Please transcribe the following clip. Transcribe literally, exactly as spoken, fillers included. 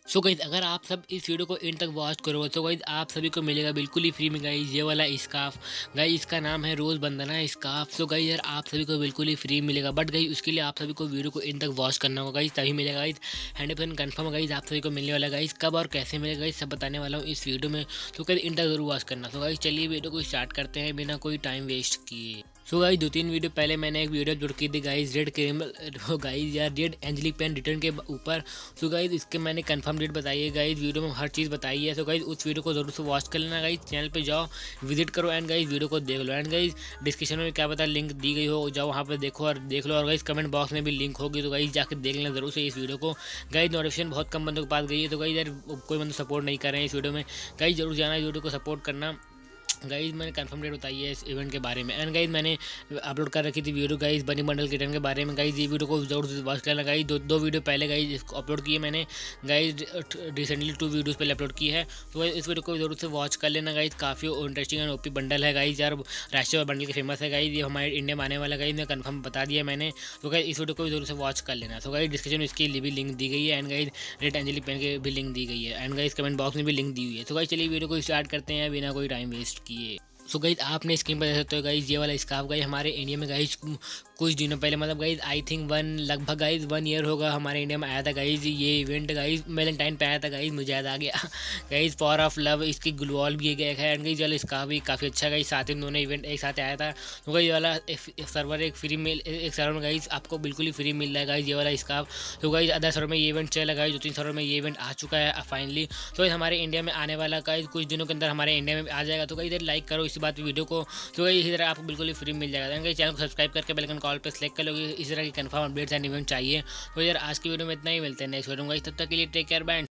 So guys अगर आप सब इस वीडियो को एंड तक वॉच करोगे तो गाइस आप सभी को मिलेगा बिल्कुल ही फ्री में गाइस ये वाला स्कार्फ। गाइस इसका नाम है रोज बंदना स्कार्फ। सो गाइस यार आप सभी को बिल्कुल ही फ्री मिलेगा, बट गाइस उसके लिए आप सभी को वीडियो को एंड तक वॉच करना होगा गाइस, तभी मिलेगा guys. Hundred percent confirm guys आप सभी को मिलने वाला गाइस। कब और कैसे मिलेगा गाइस सब बताने वाला हूँ इस वीडियो में, तो गाइस एंड तक जरूर वॉच करना। तो गाइस चलिए वीडियो को स्टार्ट करते हैं बिना कोई टाइम वेस्ट किए। सो गाइस दो तीन वीडियो पहले मैंने एक वीडियो अपलोड की थी गाइस रेड क्रिमिनल गाइस यार रेड एंजेलिक पेन रिटर्न के ऊपर। सो गाइस इसके मैंने कंफर्म डेट बताई है गाइस, वीडियो में हर चीज़ बताई है। सो गाइस उस वीडियो को जरूर से वॉच कर लेना गाइस, चैनल पे जाओ विजिट करो एंड गाइस वीडियो को देख लो। एंड गाइस डिस्क्रिप्शन में क्या पता लिंक दी गई हो, जाओ वहाँ पे देखो और देख लो। और गाइस कमेंट बॉक्स में भी लिंक होगी, तो गाइस जाकर देख लेना जरूर से इस वीडियो को। गाइस नोटिफिकेशन बहुत कम बंदों के पास गई है, तो गाइस यार कोई बंदा सपोर्ट नहीं कर रहे हैं इस वीडियो में। गाइस जरूर जाना इस वीडियो को सपोर्ट करना। गाइज मैंने कंफर्म डेट बताई है इस इवेंट के बारे में। एंड गाइज मैंने अपलोड कर रखी थी video guys bunny bundle return के बारे में। गाइज ये वीडियो को जरूर से वॉच करना गाइज। दो दो वीडियो पहले गाइज इसको अपलोड की है मैंने गाइज, रिसेंटली टू वीडियोस पहले अपलोड की है, तो इस वीडियो को जरूर से वॉच कर लेना गाइज। काफ़ी इंटरेस्टिंग एंड ओपी बंडल है गाइज यार, राष्ट्रीय बंडल के फेमस है गाइज, ये हमारे इंडिया में आने वाला गाइज, मैं कंफर्म बता दिया मैंने। तो गाइज इस वीडियो को जरूर से वॉच कर लेना। तो गाइज डिस्क्रिप्शन में इसकी भी लिंक दी गई है and guys red angelic pen की भी लिंक दी गई है एंड गाइज कमेंट बॉक्स में भी लिंक दी हुई है। तो गाइज चलिए वीडियो को स्टार्ट करते हैं बिना कोई टाइम वेस्ट किए। सो गाइज आपने स्क्रीन पर देख सकते हो गाइज ये वाला स्कार्फ गाइज हमारे इंडिया में गाइज कुछ दिनों पहले, मतलब गाइज आई थिंक वन लगभग गाइज वन ईयर होगा हमारे इंडिया में आया था गाइज ये इवेंट। गाइज वैलेंटाइन पे आया था गाइज, मुझे याद आ गया गाइज पावर ऑफ लव इसकी ग्लूवॉल भी गया है एंड गाइज वाला स्कार्फ भी काफ़ी अच्छा गाइज, साथ ही दोनों इवेंट एक साथ आया था। तो गाइज वाला एक सर्वर एक फ्री मिल एक सर्वर में गाइज आपको बिल्कुल ही फ्री मिल रहा है गाइज ये वाला स्कार्फ। तो गाइज अदर सर्वर में ये इवेंट चला गाइज, दो तीन सर्वर में ये इवेंट आ चुका है फाइनली। तो हमारे इंडिया में आने वाला गाइज कुछ दिनों के अंदर हमारे इंडिया में आ जाएगा। तो गाइज लाइक करो इसी बात वीडियो को, तो गाइस इसी तरह आपको बिल्कुल ही फ्री मिल जाएगा। तो चैनल को सब्सक्राइब करके बेल आइकन कॉल पे सेलेक्ट कर लोगे, इस तरह की कंफर्म अपडेट्स एंड इवेंट चाहिए। तो यार आज की वीडियो में इतना ही, मिलते हैं नेक्स्ट वीडियो में गाइस, तब तक के लिए टेक केयर बाय।